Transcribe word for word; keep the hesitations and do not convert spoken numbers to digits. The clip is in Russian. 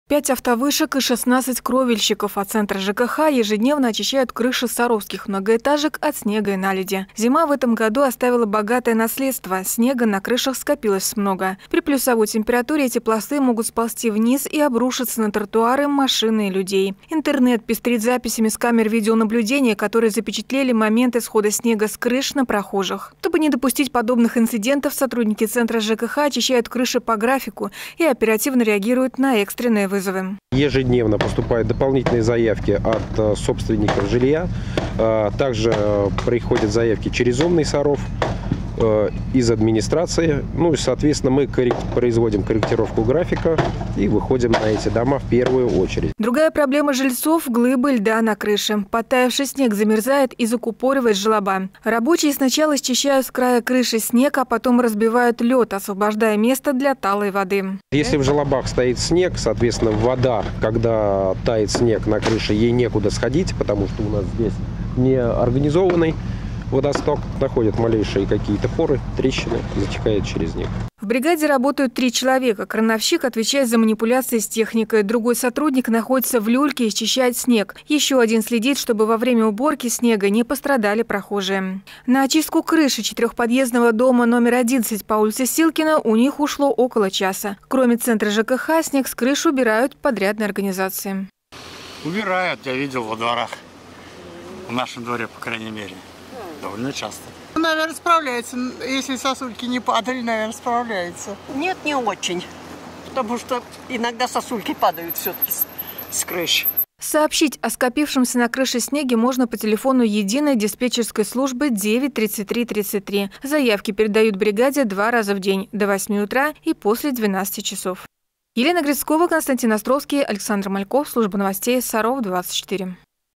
Пять автовышек и шестнадцать кровельщиков от центра ЖКХ ежедневно очищают крыши саровских многоэтажек от снега и наледи. Зима в этом году оставила богатое наследство. Снега на крышах скопилось много. При плюсовой температуре эти пласты могут сползти вниз и обрушиться на тротуары, машины и людей. Интернет пестрит записями с камер видеонаблюдения, которые запечатлели моменты схода снега с крыш на прохожих. Чтобы не допустить подобных инцидентов, сотрудники центра ЖКХ очищают крыши по графику и оперативно реагируют на экстренные вызовы. Ежедневно поступают дополнительные заявки от собственников жилья. Также приходят заявки через умный Саров, из администрации. Ну и, соответственно, мы производим корректировку графика и выходим на эти дома в первую очередь. Другая проблема жильцов – глыбы льда на крыше. Подтаявший снег замерзает и закупоривает желоба. Рабочие сначала счищают с края крыши снег, а потом разбивают лед, освобождая место для талой воды. Если в желобах стоит снег, соответственно, вода, когда тает снег на крыше, ей некуда сходить, потому что у нас здесь не организованный водосток, находят малейшие какие-то поры, трещины, затекает через них. В бригаде работают три человека. Крановщик отвечает за манипуляции с техникой. Другой сотрудник находится в люльке и счищает снег. Еще один следит, чтобы во время уборки снега не пострадали прохожие. На очистку крыши четырехподъездного дома номер одиннадцать по улице Силкина у них ушло около часа. Кроме центра ЖКХ, снег с крыши убирают подрядные организации. Убирают, я видел во дворах. В нашем дворе, по крайней мере. Довольно часто. Наверное, справляется. Если сосульки не падали, наверное, справляется. Нет, не очень. Потому что иногда сосульки падают все-таки с, с крыши. Сообщить о скопившемся на крыше снеге можно по телефону единой диспетчерской службы девять тридцать три тридцать три. Заявки передают бригаде два раза в день, до восьми утра и после двенадцати часов. Елена Грицкова, Константин Островский, Александр Мальков, служба новостей Саров двадцать четыре.